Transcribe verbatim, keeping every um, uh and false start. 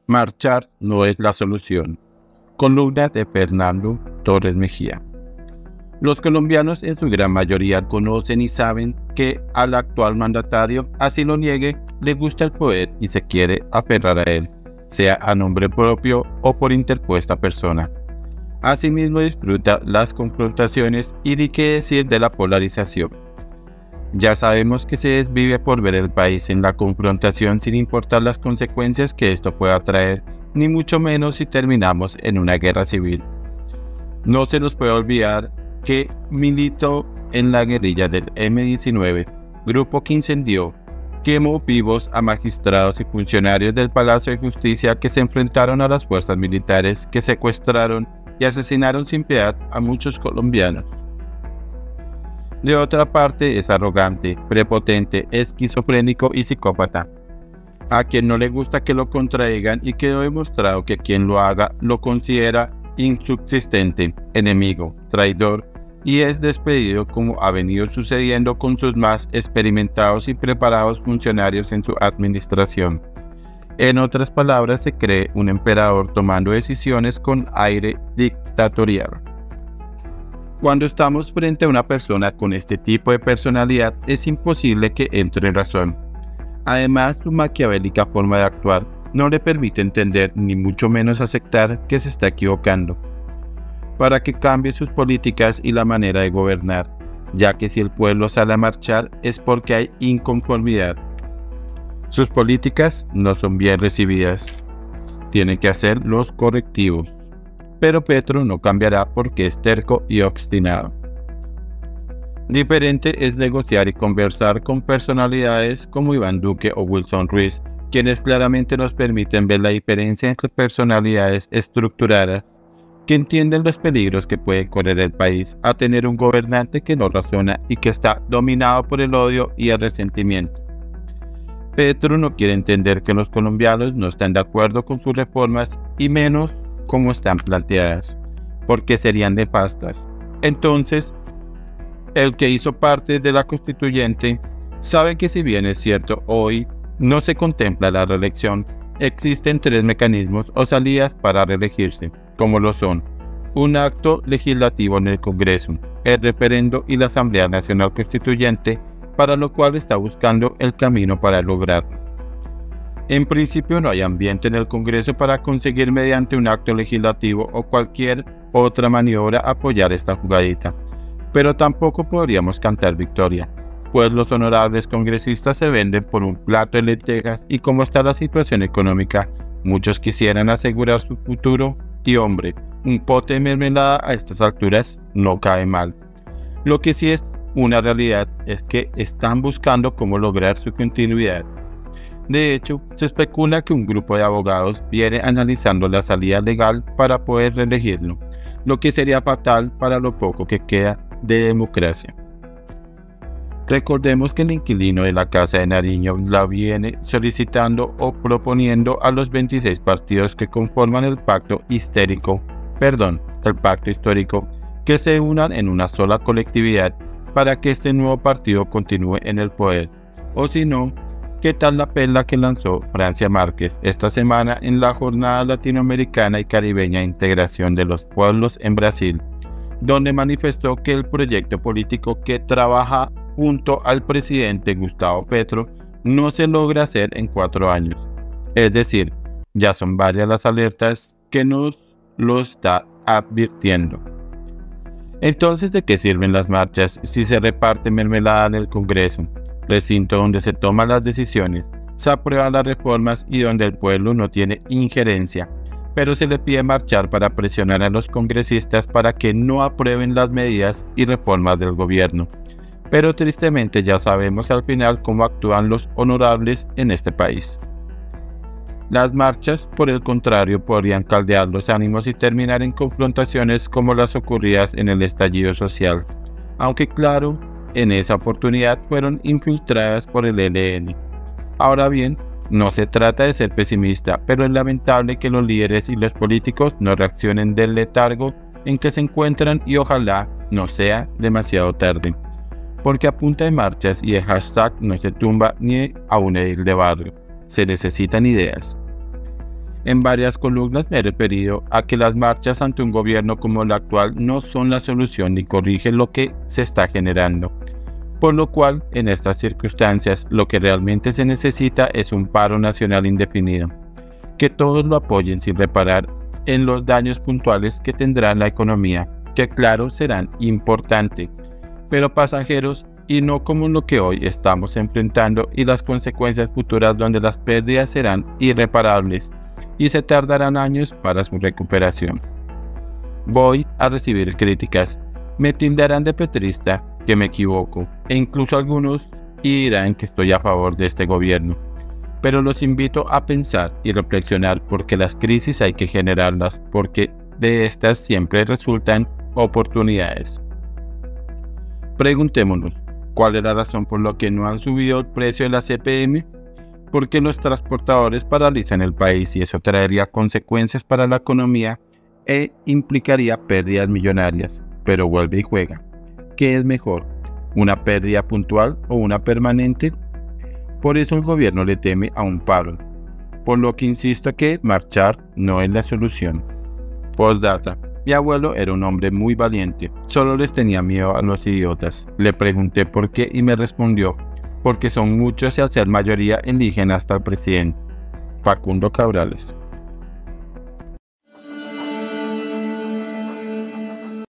Marchar no es la solución. Columna de Fernando Torres Mejía. Los colombianos en su gran mayoría conocen y saben que al actual mandatario, así lo niegue, le gusta el poder y se quiere aferrar a él, sea a nombre propio o por interpuesta persona. Asimismo disfruta las confrontaciones y ni qué decir de la polarización. Ya sabemos que se desvive por ver el país en la confrontación sin importar las consecuencias que esto pueda traer, ni mucho menos si terminamos en una guerra civil. No se nos puede olvidar que militó en la guerrilla del eme diecinueve, grupo que incendió, quemó vivos a magistrados y funcionarios del Palacio de Justicia que se enfrentaron a las fuerzas militares que secuestraron y asesinaron sin piedad a muchos colombianos. De otra parte, es arrogante, prepotente, esquizofrénico y psicópata, a quien no le gusta que lo contradigan y quedó demostrado que quien lo haga lo considera insubsistente, enemigo, traidor y es despedido, como ha venido sucediendo con sus más experimentados y preparados funcionarios en su administración. En otras palabras, se cree un emperador tomando decisiones con aire dictatorial. Cuando estamos frente a una persona con este tipo de personalidad, es imposible que entre en razón. Además, su maquiavélica forma de actuar no le permite entender ni mucho menos aceptar que se está equivocando, para que cambie sus políticas y la manera de gobernar, ya que si el pueblo sale a marchar es porque hay inconformidad. Sus políticas no son bien recibidas. Tienen que hacer los correctivos. Pero Petro no cambiará porque es terco y obstinado. Diferente es negociar y conversar con personalidades como Iván Duque o Wilson Ruiz, quienes claramente nos permiten ver la diferencia entre personalidades estructuradas, que entienden los peligros que puede correr el país, a tener un gobernante que no razona y que está dominado por el odio y el resentimiento. Petro no quiere entender que los colombianos no están de acuerdo con sus reformas y menos como están planteadas, porque serían nefastas. Entonces, el que hizo parte de la constituyente sabe que si bien es cierto hoy no se contempla la reelección, existen tres mecanismos o salidas para reelegirse, como lo son un acto legislativo en el Congreso, el referendo y la Asamblea Nacional Constituyente, para lo cual está buscando el camino para lograrlo. En principio no hay ambiente en el Congreso para conseguir mediante un acto legislativo o cualquier otra maniobra apoyar esta jugadita, pero tampoco podríamos cantar victoria, pues los honorables congresistas se venden por un plato de lentejas y como está la situación económica, muchos quisieran asegurar su futuro y hombre, un pote de mermelada a estas alturas no cae mal. Lo que sí es una realidad es que están buscando cómo lograr su continuidad. De hecho, se especula que un grupo de abogados viene analizando la salida legal para poder reelegirlo, lo que sería fatal para lo poco que queda de democracia. Recordemos que el inquilino de la Casa de Nariño la viene solicitando o proponiendo a los veintiséis partidos que conforman el pacto histérico, perdón, el pacto histórico, que se unan en una sola colectividad para que este nuevo partido continúe en el poder, o si no, ¿qué tal la perla que lanzó Francia Márquez esta semana en la Jornada Latinoamericana y Caribeña de Integración de los Pueblos en Brasil, donde manifestó que el proyecto político que trabaja junto al presidente Gustavo Petro no se logra hacer en cuatro años? Es decir, ya son varias las alertas que nos lo está advirtiendo. Entonces, ¿de qué sirven las marchas si se reparte mermelada en el Congreso, recinto donde se toman las decisiones, se aprueban las reformas y donde el pueblo no tiene injerencia, pero se le pide marchar para presionar a los congresistas para que no aprueben las medidas y reformas del gobierno? Pero tristemente ya sabemos al final cómo actúan los honorables en este país. Las marchas, por el contrario, podrían caldear los ánimos y terminar en confrontaciones como las ocurridas en el estallido social, aunque claro, en esa oportunidad fueron infiltradas por el E L N. Ahora bien, no se trata de ser pesimista, pero es lamentable que los líderes y los políticos no reaccionen del letargo en que se encuentran y ojalá no sea demasiado tarde, porque a punta de marchas y de hashtag no se tumba ni a un edil de barrio, se necesitan ideas. En varias columnas me he referido a que las marchas ante un gobierno como el actual no son la solución ni corrigen lo que se está generando, por lo cual en estas circunstancias lo que realmente se necesita es un paro nacional indefinido, que todos lo apoyen sin reparar en los daños puntuales que tendrá la economía, que claro serán importantes, pero pasajeros y no como lo que hoy estamos enfrentando y las consecuencias futuras donde las pérdidas serán irreparables y se tardarán años para su recuperación. Voy a recibir críticas, me tildarán de petrista, que me equivoco, e incluso algunos dirán que estoy a favor de este gobierno. Pero los invito a pensar y reflexionar porque las crisis hay que generarlas, porque de estas siempre resultan oportunidades. Preguntémonos, ¿cuál es la razón por la que no han subido el precio de la C P M? Porque los transportadores paralizan el país y eso traería consecuencias para la economía e implicaría pérdidas millonarias. Pero vuelve y juega. ¿Qué es mejor? ¿Una pérdida puntual o una permanente? Por eso el gobierno le teme a un paro, por lo que insisto que marchar no es la solución. Postdata. Mi abuelo era un hombre muy valiente, solo les tenía miedo a los idiotas. Le pregunté por qué y me respondió, porque son muchos y al ser mayoría eligen hasta el presidente. Facundo Cabrales.